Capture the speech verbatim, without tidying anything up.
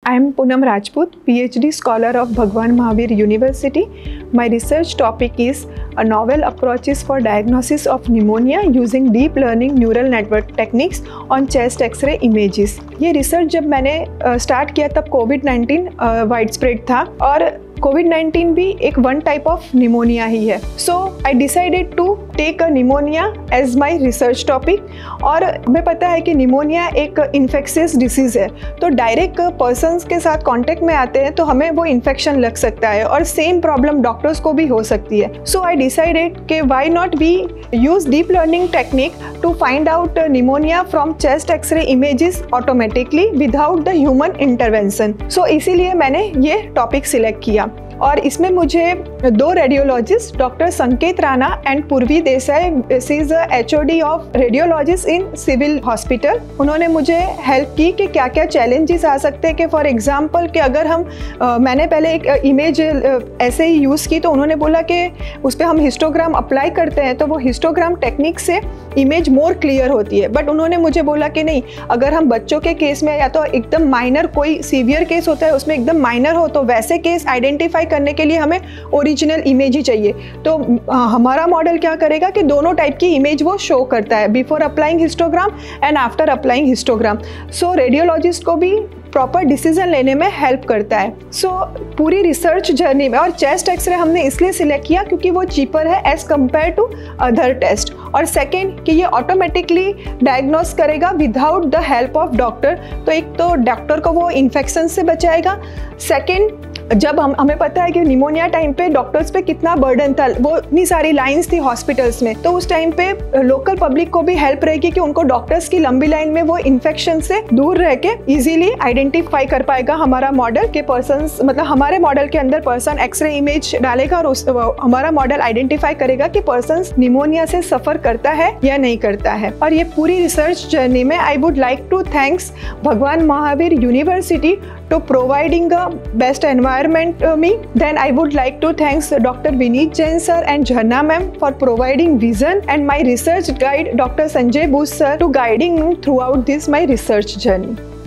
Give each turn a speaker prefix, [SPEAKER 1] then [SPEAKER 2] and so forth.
[SPEAKER 1] I am Poonam Rajput, PhD scholar of Bhagwan Mahavir University. My research topic is a novel approaches for diagnosis of pneumonia using deep learning neural network techniques on chest X-ray images. ये research जब मैंने start किया तब Covid nineteen wide spread था और Covid nineteen भी एक one type of pneumonia ही है. So I decided to take a pneumonia as my research topic. और हमें पता है कि निमोनिया एक इन्फेक्शियस डिसीज है, तो डायरेक्ट पर्सनस के साथ कांटेक्ट में आते हैं तो हमें वो इन्फेक्शन लग सकता है और सेम प्रॉब्लम डॉक्टर्स को भी हो सकती है. सो आई डिसाइडेड कि why not we use deep learning technique to find out pneumonia from chest X-ray images automatically without the human intervention. So इसीलिए मैंने ये टॉपिक सिलेक्ट किया और इसमें मुझे दो रेडियोलॉजिस्ट डॉक्टर संकेत Rana and Purvi Desai, she is H O D of radiologist in civil hospital, उन्होंने मुझे हेल्प की कि क्या क्या चैलेंजेस आ सकते हैं. कि फॉर एग्जांपल कि अगर हम uh, मैंने पहले एक इमेज uh, ऐसे ही यूज़ की तो उन्होंने बोला कि उस पर हम हिस्टोग्राम अप्लाई करते हैं तो वो हिस्टोग्राम टेक्निक से इमेज मोर क्लियर होती है. बट उन्होंने मुझे बोला कि नहीं, अगर हम बच्चों के केस में या तो एकदम माइनर कोई सीवियर केस होता है उसमें एकदम माइनर हो तो वैसे केस आइडेंटिफाई करने के लिए हमें ओरिजिनल इमेज ही चाहिए. तो आ, हमारा मॉडल क्या करेगा कि दोनों टाइप की इमेज वो शो करता है, before applying histogram and after applying histogram. So radiologist को भी प्रॉपर डिसीजन लेने में हेल्प करता है. सो so, पूरी रिसर्च जर्नी में और चेस्ट एक्सरे हमने इसलिए सिलेक्ट किया क्योंकि वो चीपर है as compare to other test, और सेकेंड कि ये ऑटोमेटिकली डायग्नोस करेगा without the help of doctor. तो एक तो डॉक्टर को वो इन्फेक्शन से बचाएगा. सेकेंड, जब हम हमें पता है कि निमोनिया टाइम पे डॉक्टर्स पे कितना बर्डन था, वो इतनी सारी लाइंस थी हॉस्पिटल्स में, तो उस टाइम पे लोकल पब्लिक को भी हेल्प रहेगी कि उनको डॉक्टर्स की लंबी लाइन में वो इन्फेक्शन से दूर रह के इजीली आइडेंटिफाई कर पाएगा हमारा मॉडल के पर्सन, मतलब हमारे मॉडल के अंदर पर्सन एक्सरे इमेज डालेगा और उस हमारा मॉडल आइडेंटिफाई करेगा कि पर्सन निमोनिया से सफर करता है या नहीं करता है. और ये पूरी रिसर्च जर्नी में I would like to thanks Bhagwan Mahavir university to providing a best environment uh, me. Then I would like to thanks Doctor Vineet Jain sir and Jharna ma'am for providing vision, and my research guide Doctor Sanjay Bose sir to guiding me throughout this my research journey.